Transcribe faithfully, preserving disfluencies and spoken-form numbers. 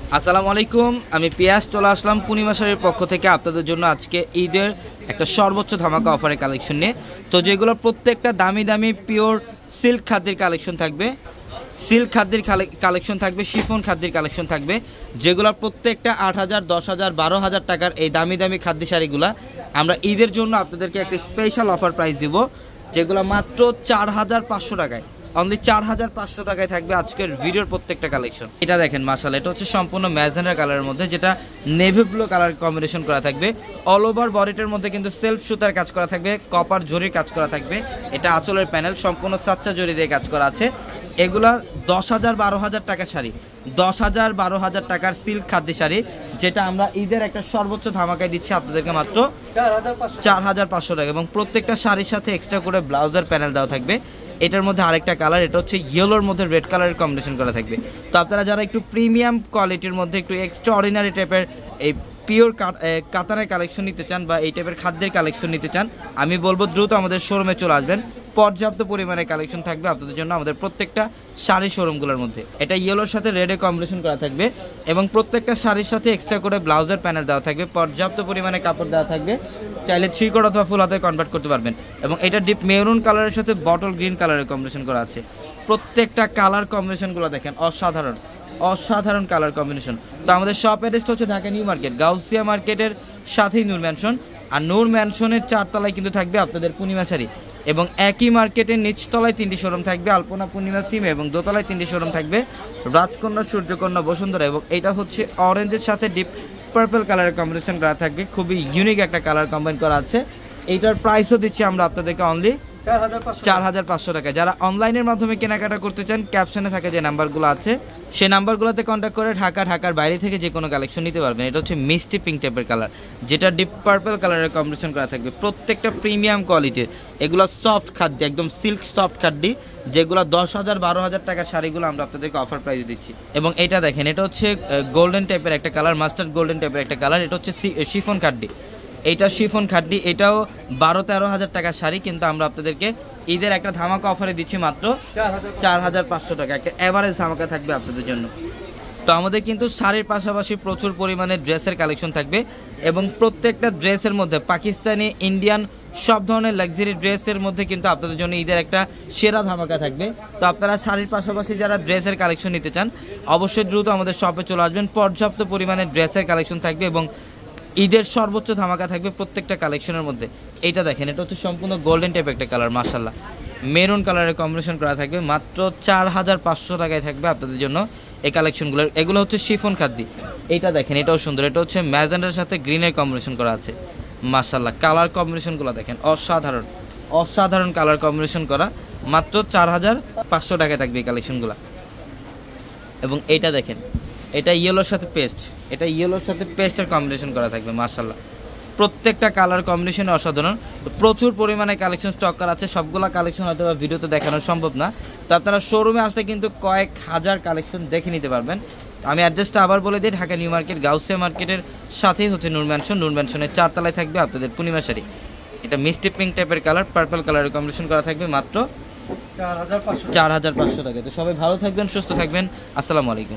আসসালামু আলাইকুম, আমি পিয়াস চলে আসলাম পূর্ণিমা শাড়ির পক্ষ থেকে আপনাদের জন্য আজকে ঈদের একটা সর্বোচ্চ ধামাকা অফারের কালেকশন নিয়ে। তো যেগুলো প্রত্যেকটা দামি দামি পিওর সিল্ক খাদ্যের কালেকশন থাকবে, সিল্ক খাদ্যের কালেকশন থাকবে, শিফন খাদ্যের কালেকশন থাকবে, যেগুলো প্রত্যেকটা আট হাজার দশ হাজার বারো হাজার টাকার এই দামি দামি খাদ্য শাড়িগুলা আমরা ঈদের জন্য আপনাদেরকে একটা স্পেশাল অফার প্রাইস দিব, যেগুলো মাত্র চার হাজার পাঁচশো টাকায়, অনলি চার হাজার পাঁচশো টাকায় থাকবে আজকের ভিডিওর প্রত্যেকটা কালেকশন। এটা দেখেন মাশাআল্লাহ, এটা হচ্ছে সম্পূর্ণ ম্যাজেন্ডা কালারের মধ্যে, যেটা নেভি ব্লু কালার কম্বিনেশন করা থাকবে। অল ওভার বডিটার মধ্যে কিন্তু সেলফ সুতার কাজ করা থাকবে, কপার জরির কাজ করা থাকবে। এটা আঁচলের প্যানেল সম্পূর্ণ সাচ্চা জরি দিয়ে কাজ করা আছে। এগুলা দশ হাজার বারো হাজার টাকার শাড়ি, দশ হাজার বারো হাজার টাকার সিল্ক খাদ্য শাড়ি, যেটা আমরা ঈদের একটা সর্বোচ্চ ধামাকায় দিচ্ছি আপনাদেরকে মাত্র চার হাজার পাঁচশো টাকা। এবং প্রত্যেকটা শাড়ির সাথে এক্সট্রা করে ব্লাউজের প্যানেল দেওয়া থাকবে। এটার মধ্যে আরেকটা কালার, এটা হচ্ছে ইয়েলোর মধ্যে রেড কালারের কম্বিনেশন করা থাকবে। তো আপনারা যারা একটু প্রিমিয়াম কোয়ালিটির মধ্যে একটু এক্সট্রা অর্ডিনারি টাইপের এই পিওর কাতানের কালেকশন নিতে চান বা এই টাইপের খাদ্যের কালেকশন নিতে চান, আমি বলবো দ্রুত আমাদের শোরুমে চলে আসবেন। পর্যাপ্ত পরিমাণে কালেকশন থাকবে আপনাদের জন্য আমাদের প্রত্যেকটা শাড়ি শোরুমগুলোর মধ্যে। এটা ইয়েলোর সাথে রেডে কম্বিনেশন করা থাকবে এবং প্রত্যেকটা শাড়ির সাথে এক্সট্রা করে ব্লাউজের প্যানেল দেওয়া থাকবে, পর্যাপ্ত পরিমাণে কাপড় দেওয়া থাকবে, চাইলে থ্রি কোট অথবা ফুল হাতে কনভার্ট করতে পারবেন। এবং এটা ডিপ মেরুন কালারের সাথে বটল গ্রিন কালারের কম্বিনেশন করা আছে। প্রত্যেকটা কালার কম্বিনেশনগুলো দেখেন অসাধারণ অসাধারণ কালার কম্বিনেশন। তো আমাদের শপ অ্যাড্রেসটা হচ্ছে ঢাকা নিউ মার্কেট, গাউসিয়া মার্কেটের সাথেই নূর ম্যানশন। আর নূর ম্যানশনের চারতলায় কিন্তু থাকবে আপনাদের পূর্ণিমা শাড়ি, এবং একই মার্কেটের নিচতলায় তিনটি শোরুম থাকবে, আলপনা পূর্ণিমা সিম, এবং দোতলায় তিনটি শোরুম থাকবে, রাজকন্যা, সূর্যকন্যা, বসুন্ধরা। এবং এটা হচ্ছে অরেঞ্জের সাথে ডিপ পার্পল কালারের কম্বিনেশন করা থাকবে, খুবই ইউনিক একটা কালার কম্বাইন করা আছে। এইটার প্রাইসও দিচ্ছি আমরা আপনাদেরকে অনলি চার হাজার পাঁচশো টাকা। যারা অনলাইনের মাধ্যমে কেনাকাটা করতে চান, ক্যাপশনে থাকে যে নাম্বারগুলো আছে, সেই নাম্বারগুলোতে কন্ট্যাক্ট করে ঢাকা ঢাকার বাইরে থেকে যে কোনো কালেকশন নিতে পারবেন। এটা হচ্ছে মিষ্টি পিঙ্ক টাইপের কালার, যেটা ডিপ পার্পল কালারের কম্বিনেশন করা থাকবে। প্রত্যেকটা প্রিমিয়াম কোয়ালিটির, এগুলো সফট খাদ্য, একদম সিল্ক সফট খাদ্য, যেগুলো দশ হাজার বারো হাজার টাকার শাড়িগুলো আমরা আপনাদেরকে অফার প্রাইসে দিচ্ছি। এবং এটা দেখেন, এটা হচ্ছে গোল্ডেন টাইপের একটা কালার, মাস্টার্ড গোল্ডেন টাইপের একটা কালার। এটা হচ্ছে শিফন খাদ্য, এইটা শিফন খাদ্যি, এটাও বারো তেরো হাজার টাকার শাড়ি, কিন্তু আমরা আপনাদেরকে ঈদের একটা ধামাকা অফারে দিচ্ছি মাত্র চার হাজার পাঁচশো টাকা। একটা অ্যাভারেজ ধামাকা থাকবে আপনাদের জন্য। তো আমাদের কিন্তু শাড়ির পাশাপাশি প্রচুর পরিমাণে ড্রেসের কালেকশন থাকবে, এবং প্রত্যেকটা ড্রেসের মধ্যে পাকিস্তানি, ইন্ডিয়ান সব ধরনের লাক্সারি ড্রেসের মধ্যে কিন্তু আপনাদের জন্য ঈদের একটা সেরা ধামাকা থাকবে। তো আপনারা শাড়ির পাশাপাশি যারা ড্রেসের কালেকশন নিতে চান, অবশ্যই দ্রুত আমাদের শপে চলে আসবেন। পর্যাপ্ত পরিমাণে ড্রেসের কালেকশন থাকবে এবং ঈদের সর্বোচ্চ ধামাকা থাকবে প্রত্যেকটা কালেকশনের মধ্যে। এইটা দেখেন, এটা হচ্ছে সম্পূর্ণ গোল্ডেন টাইপ একটা কালার, মাশাআল্লাহ মেরুন কালারের কম্বিনেশন করা থাকবে, মাত্র চার হাজার পাঁচশো টাকায় থাকবে আপনাদের জন্য এই কালেকশনগুলো। এগুলো হচ্ছে শিফন খাদ্য। এইটা দেখেন, এটাও সুন্দর, এটা হচ্ছে ম্যাজেন্ডার সাথে গ্রিনের কম্বিনেশন করা আছে, মাশাআল্লাহ কালার কম্বিনেশনগুলো দেখেন অসাধারণ অসাধারণ কালার কম্বিনেশন করা, মাত্র চার হাজার পাঁচশো টাকায় থাকবে এই কালেকশনগুলো। এবং এইটা দেখেন, এটা ইয়েলোর সাথে পেস্ট, এটা ইয়েলোর সাথে পেস্টের কম্বিনেশন করা থাকবে, মাশাআল্লাহ প্রত্যেকটা কালার কম্বিনেশন অসাধারণ। প্রচুর পরিমাণে কালেকশন স্টক করা আছে, সবগুলা কালেকশন হয়তো বা ভিডিওতে দেখানো সম্ভব না। তো আপনারা শোরুমে আসলে কিন্তু কয়েক হাজার কালেকশন দেখে নিতে পারবেন। আমি অ্যাড্রেসটা আবার বলে দিই, ঢাকা নিউ মার্কেট, গাউসিয়া মার্কেটের সাথেই হচ্ছে নূর ম্যানশন। নূর ম্যানশনের চারতলায় থাকবে আপনাদের পূর্ণিমা শাড়ি। এটা মিষ্টি পিঙ্ক টাইপের কালার, পার্পল কালারের কম্বিনেশন করা থাকবে, মাত্র চার হাজার পাঁচশো টাকা। তো সবাই ভালো থাকবেন, সুস্থ থাকবেন, আসসালামু আলাইকুম।